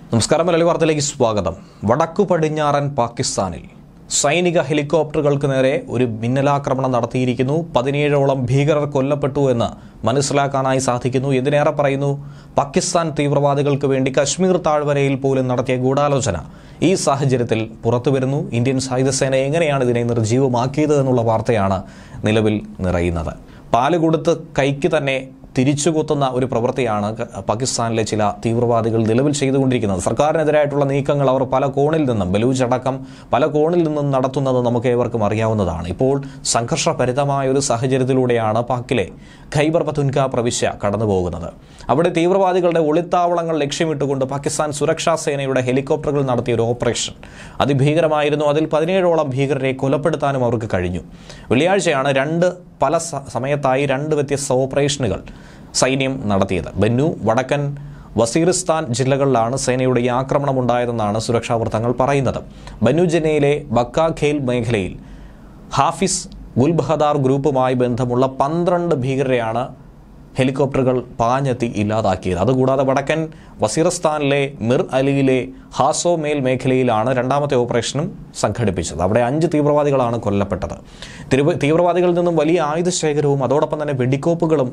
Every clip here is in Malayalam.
നമസ്കാരം. മലയാളി വാർത്തയിലേക്ക് സ്വാഗതം. വടക്കു പടിഞ്ഞാറൻ പാകിസ്ഥാനിൽ സൈനിക ഹെലികോപ്റ്ററുകൾക്ക് നേരെ ഒരു മിന്നലാക്രമണം നടത്തിയിരിക്കുന്നു. 17ഓളം ഭീകരർ കൊല്ലപ്പെട്ടു എന്ന് മനസ്സിലാക്കാനായി സാധിക്കുന്നു. ഇതിനേറെ പറയുന്നു, പാകിസ്ഥാൻ തീവ്രവാദികൾക്ക് വേണ്ടി കശ്മീർ താഴ്വരയിൽ പോലും നടത്തിയ ഗൂഢാലോചന ഈ സാഹചര്യത്തിൽ പുറത്തുവരുന്നു. ഇന്ത്യൻ സായുധസേന എങ്ങനെയാണ് ഇതിനെ നിർജ്ജീവമാക്കിയത് എന്നുള്ള വാർത്തയാണ് നിലവിൽ നിറയുന്നത്. പാല് കൊടുത്ത് കൈക്ക് തന്നെ തിരിച്ചുകുത്തുന്ന ഒരു പ്രവൃത്തിയാണ് പാകിസ്ഥാനിലെ ചില തീവ്രവാദികൾ നിലവിൽ ചെയ്തുകൊണ്ടിരിക്കുന്നത്. സർക്കാരിനെതിരായിട്ടുള്ള നീക്കങ്ങൾ അവർ പല കോണിൽ നിന്നും, ബലൂച്ച് അടക്കം പല കോണിൽ നിന്നും നടത്തുന്നത് നമുക്ക് ഏവർക്കും അറിയാവുന്നതാണ്. ഇപ്പോൾ സംഘർഷഭരിതമായ ഒരു സാഹചര്യത്തിലൂടെയാണ് പാക്കിലെ ഖൈബർ പഖ്തൂൺഖ്വ പ്രവിശ്യ കടന്നുപോകുന്നത്. അവിടെ തീവ്രവാദികളുടെ ഒളിത്താവളങ്ങൾ ലക്ഷ്യമിട്ടുകൊണ്ട് പാകിസ്ഥാൻ സുരക്ഷാ സേനയുടെ ഹെലികോപ്റ്ററുകൾ നടത്തിയ ഒരു ഓപ്പറേഷൻ അതിഭീകരമായിരുന്നു. അതിൽ 17ഓളം ഭീകരരെ കൊലപ്പെടുത്താനും അവർക്ക് കഴിഞ്ഞു. വെള്ളിയാഴ്ചയാണ് പല സമയത്തായി രണ്ട് വ്യത്യസ്ത ഓപ്പറേഷനുകൾ സൈന്യം നടത്തിയത്. ബന്നു, വടക്കൻ വസീറിസ്ഥാൻ ജില്ലകളിലാണ് സേനയുടെ ഈ ആക്രമണം ഉണ്ടായതെന്നാണ് സുരക്ഷാ വൃത്തങ്ങൾ പറയുന്നത്. ബന്നു ജില്ലയിലെ ബക്ക ഖേൽ മേഖലയിൽ ഹാഫിസ് ഗുൽബഹദാർ ഗ്രൂപ്പുമായി ബന്ധമുള്ള 12 ഭീകരരെയാണ് ഹെലികോപ്റ്ററുകൾ പാഞ്ഞെത്തി ഇല്ലാതാക്കിയത്. അതുകൂടാതെ വടക്കൻ വസീറിസ്ഥാനിലെ മിർ അലിയിലെ ഹാസോ മേൽ മേഖലയിലാണ് രണ്ടാമത്തെ ഓപ്പറേഷനും സംഘടിപ്പിച്ചത്. അവിടെ 5 തീവ്രവാദികളാണ് കൊല്ലപ്പെട്ടത്. തീവ്രവാദികളിൽ നിന്നും വലിയ ആയുധശേഖരവും അതോടൊപ്പം തന്നെ വെടിക്കോപ്പുകളും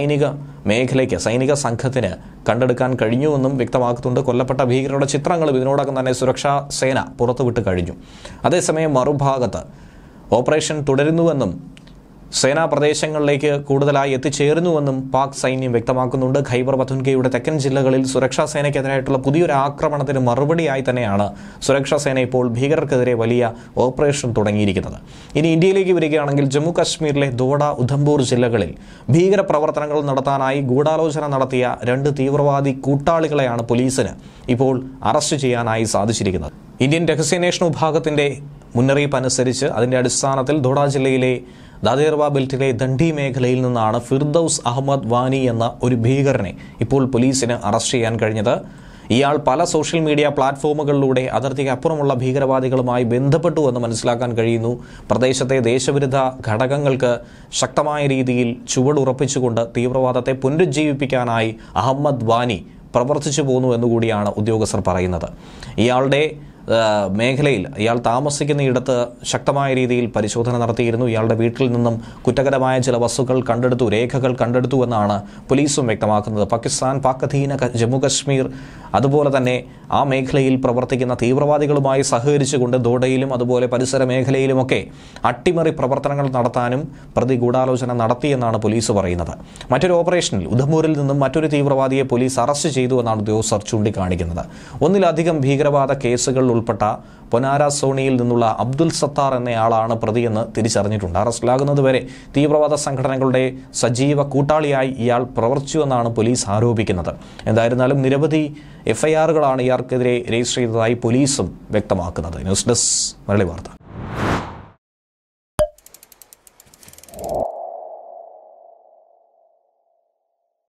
സൈനിക സംഘത്തിന് കണ്ടെടുക്കാൻ കഴിഞ്ഞുവെന്നും വ്യക്തമാക്കുന്നുണ്ട്. കൊല്ലപ്പെട്ട ഭീകരരുടെ ചിത്രങ്ങളും ഇതിനോടകം തന്നെ സുരക്ഷാ സേന പുറത്തുവിട്ട് കഴിഞ്ഞു. അതേസമയം മറുഭാഗത്ത് ഓപ്പറേഷൻ തുടരുന്നുവെന്നും സേനാ പ്രദേശങ്ങളിലേക്ക് കൂടുതലായി എത്തിച്ചേരുന്നുവെന്നും പാക് സൈന്യം വ്യക്തമാക്കുന്നുണ്ട്. ഖൈബർ പഖ്തൂൺഖ്വയുടെ തെക്കൻ ജില്ലകളിൽ സുരക്ഷാ സേനയ്ക്കെതിരായിട്ടുള്ള പുതിയൊരു ആക്രമണത്തിന് മറുപടിയായി തന്നെയാണ് സുരക്ഷാ സേന ഇപ്പോൾ ഭീകരർക്കെതിരെ വലിയ ഓപ്പറേഷൻ തുടങ്ങിയിരിക്കുന്നത്. ഇനി ഇന്ത്യയിലേക്ക് വരികയാണെങ്കിൽ ജമ്മു കാശ്മീരിലെ ദോഡ, ഉധംപൂർ ജില്ലകളിൽ ഭീകരപ്രവർത്തനങ്ങൾ നടത്താനായി ഗൂഢാലോചന നടത്തിയ 2 തീവ്രവാദി കൂട്ടാളികളെയാണ് പോലീസിന് ഇപ്പോൾ അറസ്റ്റ് ചെയ്യാനായി സാധിച്ചിരിക്കുന്നത്. ഇന്ത്യൻ രഹസ്യാന്വേഷണ വിഭാഗത്തിന്റെ മുന്നറിയിപ്പ് അനുസരിച്ച് അതിന്റെ അടിസ്ഥാനത്തിൽ ദോഡ ജില്ലയിലെ ദാദേർവ ബെൽറ്റിലെ ദണ്ഡി മേഖലയിൽ നിന്നാണ് ഫിർദൌസ് അഹമ്മദ് വാനി എന്ന ഒരു ഭീകരനെ ഇപ്പോൾ പോലീസിന് അറസ്റ്റ് ചെയ്യാൻ കഴിഞ്ഞത്. ഇയാൾ പല സോഷ്യൽ മീഡിയ പ്ലാറ്റ്ഫോമുകളിലൂടെ അതിർത്തിക്ക് അപ്പുറമുള്ള ഭീകരവാദികളുമായി ബന്ധപ്പെട്ടുവെന്ന് മനസ്സിലാക്കാൻ കഴിയുന്നു. പ്രദേശത്തെ ദേശവിരുദ്ധ ഘടകങ്ങൾക്ക് ശക്തമായ രീതിയിൽ ചുവടുറപ്പിച്ചുകൊണ്ട് തീവ്രവാദത്തെ പുനരുജ്ജീവിപ്പിക്കാനായി അഹമ്മദ് വാനി പ്രവർത്തിച്ചു പോന്നു എന്നുകൂടിയാണ് ഉദ്യോഗസ്ഥർ പറയുന്നത്. ഇയാളുടെ മേഖലയിൽ ഇയാൾ താമസിക്കുന്ന ഇടത്ത് ശക്തമായ രീതിയിൽ പരിശോധന നടത്തിയിരുന്നു. ഇയാളുടെ വീട്ടിൽ നിന്നും കുറ്റകരമായ ചില വസ്തുക്കൾ കണ്ടെടുത്തു, രേഖകൾ കണ്ടെടുത്തു എന്നാണ് പോലീസും വ്യക്തമാക്കുന്നത്. പാകിസ്ഥാൻ, പാക് അധീന ജമ്മു കശ്മീർ, അതുപോലെ തന്നെ ആ മേഖലയിൽ പ്രവർത്തിക്കുന്ന തീവ്രവാദികളുമായി സഹകരിച്ചുകൊണ്ട് ദോഡയിലും അതുപോലെ പരിസര മേഖലയിലുമൊക്കെ അട്ടിമറി പ്രവർത്തനങ്ങൾ നടത്താനും പ്രതി ഗൂഢാലോചന നടത്തിയെന്നാണ് പോലീസ് പറയുന്നത്. മറ്റൊരു ഓപ്പറേഷനിൽ ഉധംപൂരിൽ നിന്നും മറ്റൊരു തീവ്രവാദിയെ പോലീസ് അറസ്റ്റ് ചെയ്തു എന്നാണ് ഉദ്യോഗസ്ഥർ ചൂണ്ടിക്കാണിക്കുന്നത്. ഒന്നിലധികം ഭീകരവാദ കേസുകൾ ഉൾപ്പെട്ട പൊനാര സോണിയിൽ നിന്നുള്ള അബ്ദുൽ സത്താർ എന്നയാളാണ് പ്രതിയെന്ന് തിരിച്ചറിഞ്ഞിട്ടുണ്ട്. അറസ്റ്റിലാകുന്നതുവരെ തീവ്രവാദ സംഘടനകളുടെ സജീവ കൂട്ടാളിയായി ഇയാൾ പ്രവർത്തിച്ചുവെന്നാണ് പോലീസ് ആരോപിക്കുന്നത്. എന്തായിരുന്നാലും നിരവധി FIRകളാണ് ഇയാൾക്കെതിരെ രജിസ്റ്റർ ചെയ്തതായി പോലീസും വ്യക്തമാക്കുന്നത്. ന്യൂസ് ഡെസ്ക് മലയാളി വാർത്ത.